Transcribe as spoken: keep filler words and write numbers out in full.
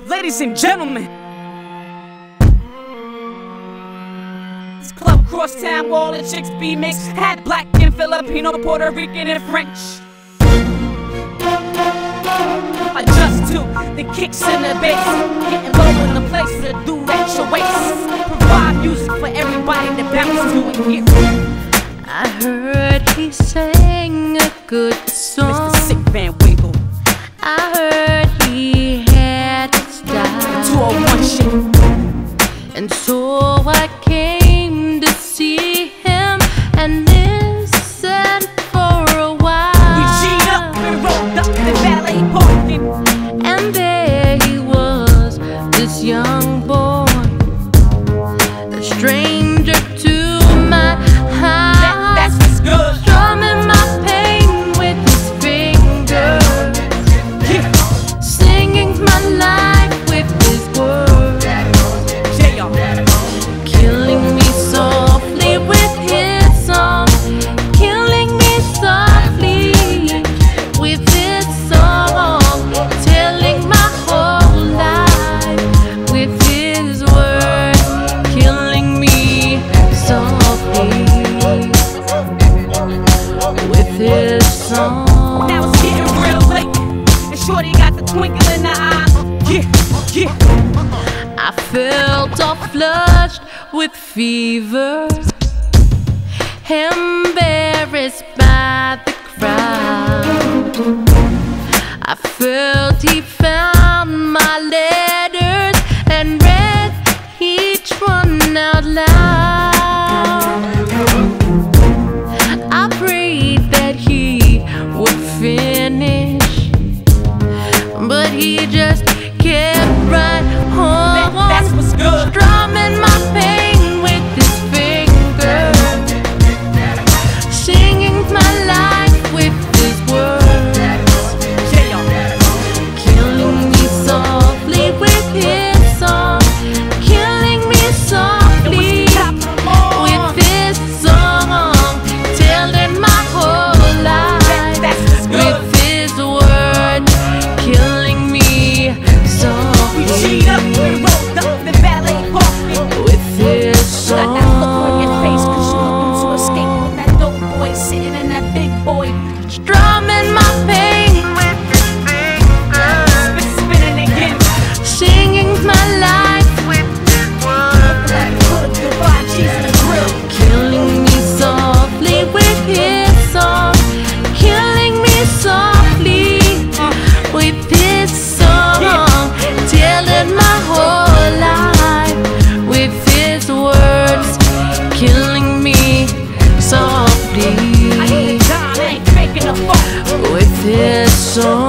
Ladies and gentlemen, this club cross town where all the chicks be mixed. Had black and Filipino, Puerto Rican and French. Adjust to the kicks and the bass, getting low in the place to do at your waist. Provide music for everybody to bounce to and get. I heard he sang a good song. Mister Sick Van Winkle. I heard he had a style. two oh one shit. And so I came to see him and listen for a while. We G'd up and rolled up in valet parking. And there he was, this young boy, a stranger to my house. That, that's what's good. Strumming my pain with his fingers, Yeah. singing my life with his words, J R. killing me softly with his song, killing me softly with his song, telling my whole life with his words, killing me softly with his song. Now it's getting real late, and shorty got the twinkle in her eye. Yeah, yeah. I felt all flushed with fever, embarrassed by the crowd. I felt he found my letters and read each one out loud. I prayed that he would finish, but he just kept right on. That, that's what's good. Strumming my pain with his fingers, singing my life with his words, J R. killing me softly with his song, killing me softly with his song, telling my whole life That's what's good. with his words, killing me We G'd up softly and rolled up in valet parking. with his Got that look on your face, cause you song. looking to escape with that dope boy sitting in that big boy. Strumming my pain with his fingers, Spin, spinning again. singing my life with his words, Like put a goodbye cheese in the grill. killing me softly with his song, killing me softly with his song, telling my whole life with his words, killing me I softly ain't a dime, I ain't faking a phone. with his song.